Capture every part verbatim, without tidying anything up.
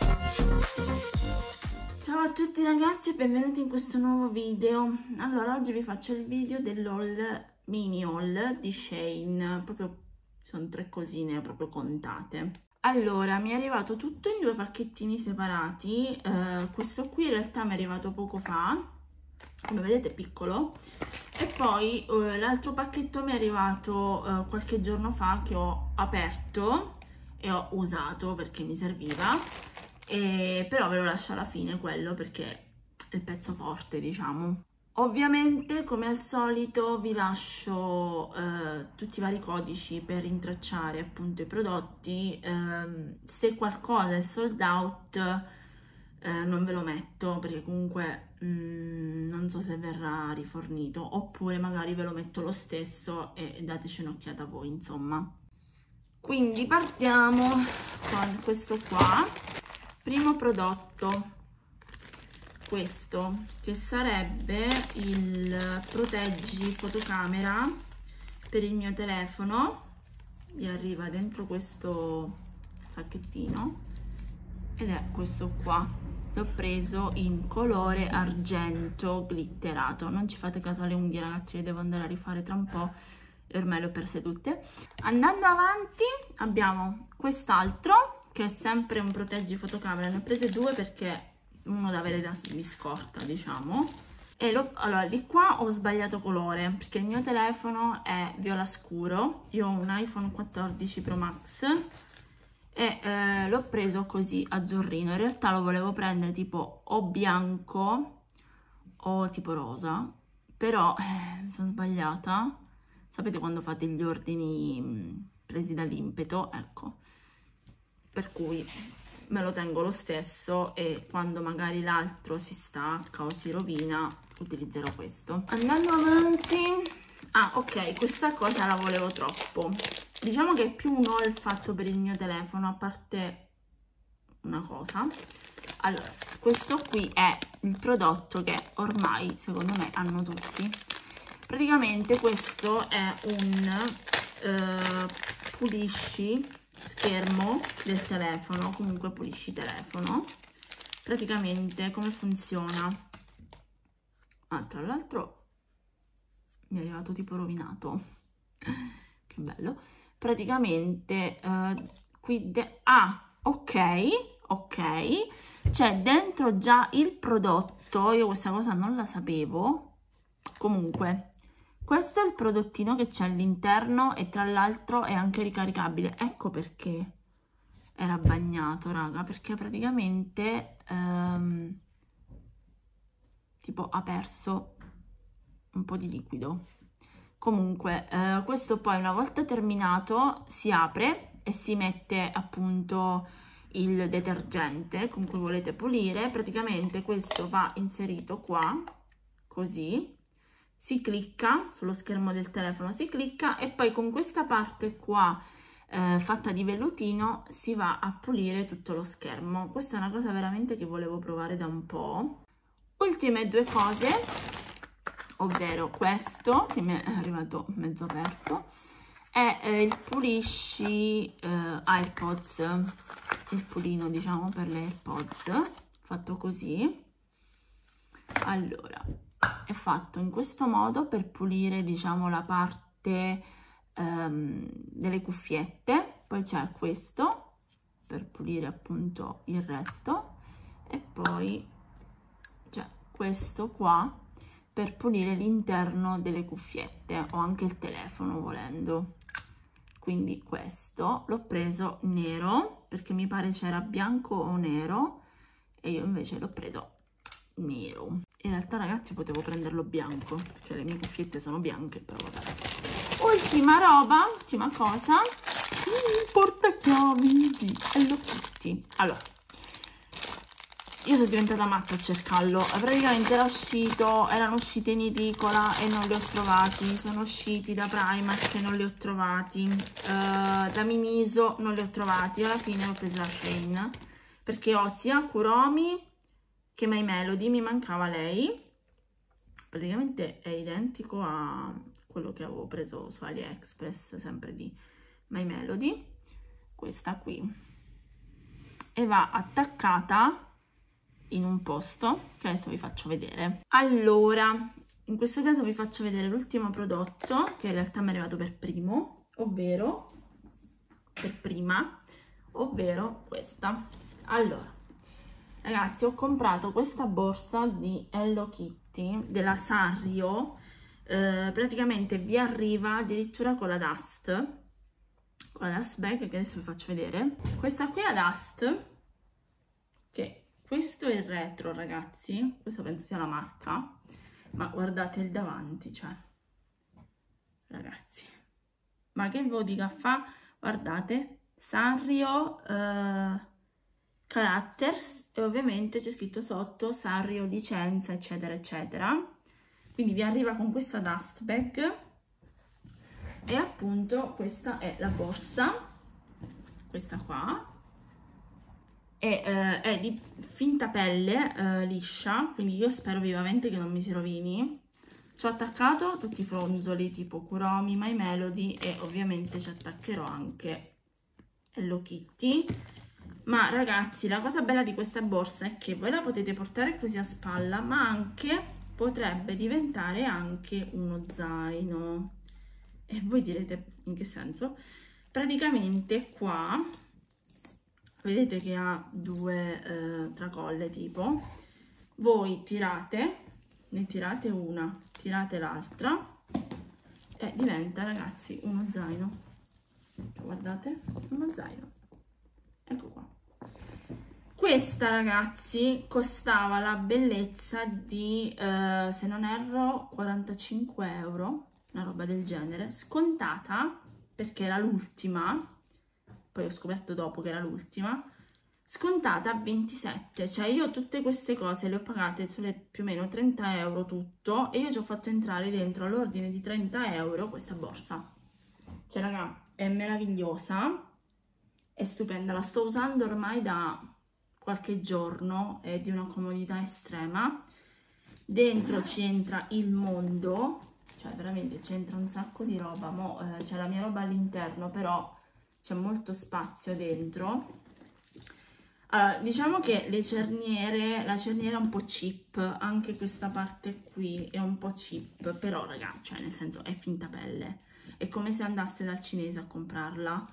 Ciao a tutti ragazzi e benvenuti in questo nuovo video. Allora, oggi vi faccio il video dell'haul, mini haul di Shein, proprio sono tre cosine proprio contate. Allora, mi è arrivato tutto in due pacchettini separati, eh, questo qui in realtà mi è arrivato poco fa, come vedete è piccolo, e poi eh, l'altro pacchetto mi è arrivato eh, qualche giorno fa, che ho aperto e ho usato perché mi serviva. E però ve lo lascio alla fine quello perché è il pezzo forte, diciamo. Ovviamente, come al solito, vi lascio eh, tutti i vari codici per rintracciare appunto i prodotti. Eh, se qualcosa è sold out eh, non ve lo metto perché comunque mh, non so se verrà rifornito, oppure magari ve lo metto lo stesso e dateci un'occhiata voi, insomma. Quindi partiamo con questo qua. Primo prodotto, questo, che sarebbe il proteggi fotocamera per il mio telefono. Vi arriva dentro questo sacchettino ed è questo qua. L'ho preso in colore argento glitterato. Non ci fate caso alle unghie ragazzi, le devo andare a rifare tra un po' e ormai le ho perse tutte. Andando avanti abbiamo quest'altro, che è sempre un proteggi fotocamera. Ne ho prese due perché uno da avere di scorta, diciamo. E lo, allora, di qua ho sbagliato colore perché il mio telefono è viola scuro. Io ho un iPhone quattordici Pro Max e eh, l'ho preso così azzurrino. In realtà lo volevo prendere tipo o bianco o tipo rosa, però eh, mi sono sbagliata. Sapete quando fate gli ordini mh, presi dall'impeto? Ecco. Per cui me lo tengo lo stesso e quando magari l'altro si stacca o si rovina utilizzerò questo. Andando avanti, ah ok, questa cosa la volevo troppo. Diciamo che è più un haul fatto per il mio telefono, a parte una cosa. Allora, questo qui è il prodotto che ormai secondo me hanno tutti. Praticamente questo è un eh, pulisci schermo del telefono, comunque pulisci telefono. Praticamente come funziona? Ah, tra l'altro mi è arrivato tipo rovinato. Che bello. Praticamente eh, qui ah, ok, ok, c'è dentro già il prodotto. Io questa cosa non la sapevo. Comunque questo è il prodottino che c'è all'interno e tra l'altro è anche ricaricabile. Ecco perché era bagnato, raga, perché praticamente ehm, tipo ha perso un po' di liquido. Comunque eh, questo poi una volta terminato si apre e si mette appunto il detergente con cui volete pulire. Praticamente questo va inserito qua, così. Si clicca sullo schermo del telefono, si clicca e poi con questa parte qua eh, fatta di vellutino si va a pulire tutto lo schermo. Questa è una cosa veramente che volevo provare da un po'. Ultime due cose, ovvero questo che mi è arrivato mezzo aperto, è eh, il pulisci eh, AirPods, il pulino diciamo per le AirPods, fatto così. Allora, è fatto in questo modo per pulire diciamo la parte um, delle cuffiette, poi c'è questo per pulire appunto il resto e poi c'è questo qua per pulire l'interno delle cuffiette o anche il telefono volendo. Quindi questo l'ho preso nero perché mi pare c'era bianco o nero e io invece l'ho preso nero. In realtà ragazzi potevo prenderlo bianco perché le mie cuffiette sono bianche, però vabbè. Ultima roba, ultima cosa, il portachiavi di Hello Kitty. Allora, io sono diventata matta a cercarlo, praticamente era uscito, erano usciti in edicola e non li ho trovati, sono usciti da Primark e non li ho trovati, uh, da Miniso non li ho trovati, alla fine ho preso la Shein perché ho sia Kuromi che My Melody, mi mancava lei. Praticamente è identico a quello che avevo preso su AliExpress, sempre di My Melody. Questa qui e va attaccata in un posto che adesso vi faccio vedere. Allora, in questo caso vi faccio vedere l'ultimo prodotto che in realtà mi è arrivato per primo, ovvero per prima, ovvero questa. Allora, ragazzi, ho comprato questa borsa di Hello Kitty della Sanrio, eh, praticamente vi arriva addirittura con la dust, con la dust bag, che adesso vi faccio vedere. Questa qui è la dust, che questo è il retro, ragazzi, questo penso sia la marca, ma guardate il davanti, cioè, ragazzi, ma che vodica fa? Guardate, Sanrio uh, Characters, e ovviamente c'è scritto sotto Sanrio licenza, eccetera eccetera. Quindi vi arriva con questa dust bag e appunto questa è la borsa, questa qua, e, uh, è di finta pelle uh, liscia, quindi io spero vivamente che non mi si rovini. Ci ho attaccato tutti i fronzoli tipo Kuromi, My Melody, e ovviamente ci attaccherò anche Hello Kitty. Ma ragazzi, la cosa bella di questa borsa è che voi la potete portare così a spalla, ma anche potrebbe diventare anche uno zaino. E voi direte in che senso? Praticamente qua vedete che ha due eh, tracolle tipo, voi tirate, ne tirate una, tirate l'altra e diventa, ragazzi, uno zaino. Guardate, uno zaino. Ecco qua. Questa, ragazzi, costava la bellezza di, eh, se non erro, quarantacinque euro, una roba del genere, scontata perché era l'ultima, poi ho scoperto dopo che era l'ultima, scontata a ventisette, cioè io tutte queste cose le ho pagate sulle più o meno trenta euro tutto, e io ci ho fatto entrare dentro all'ordine di trenta euro questa borsa. Cioè, raga, è meravigliosa, è stupenda, la sto usando ormai da qualche giorno, è di una comodità estrema. Dentro ci entra il mondo, cioè veramente c'entra un sacco di roba. Mo eh, c'è la mia roba all'interno, però c'è molto spazio dentro. Allora, diciamo che le cerniere, la cerniera è un po' cheap, anche questa parte qui è un po' cheap, però raga, cioè nel senso è finta pelle, è come se andaste dal cinese a comprarla.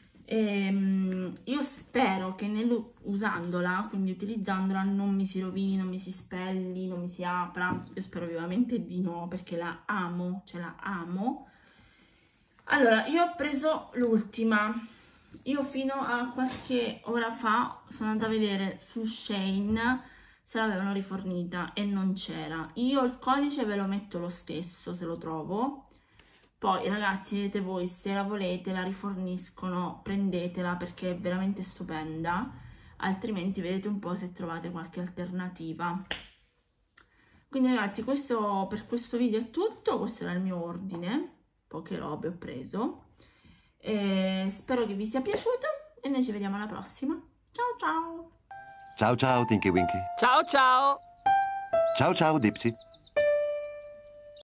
E, io spero che nel, usandola, quindi utilizzandola, non mi si rovini, non mi si spelli, non mi si apra. Io spero vivamente di no, perché la amo, cioè la amo. Allora, io ho preso l'ultima. Io fino a qualche ora fa sono andata a vedere su Shein se l'avevano rifornita e non c'era. Io il codice ve lo metto lo stesso se lo trovo. Poi ragazzi, vedete voi, se la volete la riforniscono, prendetela perché è veramente stupenda, altrimenti vedete un po' se trovate qualche alternativa. Quindi ragazzi, questo, per questo video è tutto, questo era il mio ordine, poche robe ho preso, e spero che vi sia piaciuto e noi ci vediamo alla prossima. Ciao ciao! Ciao ciao Tinky Winky. Ciao ciao! Ciao ciao Dipsy.